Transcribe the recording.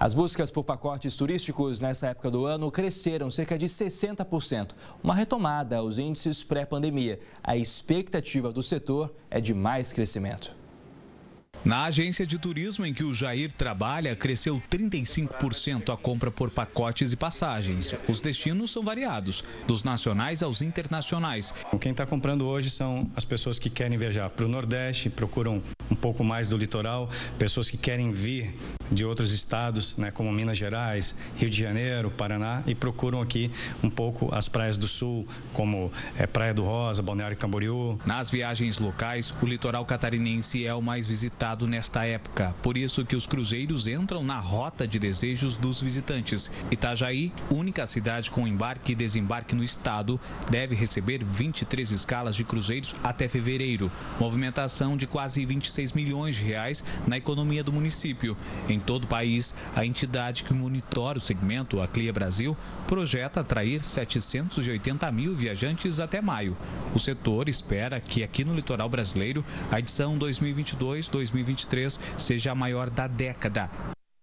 As buscas por pacotes turísticos nessa época do ano cresceram cerca de 60%, uma retomada aos índices pré-pandemia. A expectativa do setor é de mais crescimento. Na agência de turismo em que o Jair trabalha, cresceu 35% a compra por pacotes e passagens. Os destinos são variados, dos nacionais aos internacionais. Quem está comprando hoje são as pessoas que querem viajar para o Nordeste, procuram um pouco mais do litoral, pessoas que querem vir de outros estados, como Minas Gerais, Rio de Janeiro, Paraná, e procuram aqui um pouco as praias do sul, como Praia do Rosa, Balneário Camboriú. Nas viagens locais, o litoral catarinense é o mais visitado nesta época, por isso que os cruzeiros entram na rota de desejos dos visitantes. Itajaí, única cidade com embarque e desembarque no estado, deve receber 23 escalas de cruzeiros até fevereiro, movimentação de quase 26 milhões de reais na economia do município. Em todo o país, a entidade que monitora o segmento, a CLIA Brasil, projeta atrair 780 mil viajantes até maio. O setor espera que aqui no litoral brasileiro, a edição 2022-2023 seja a maior da década.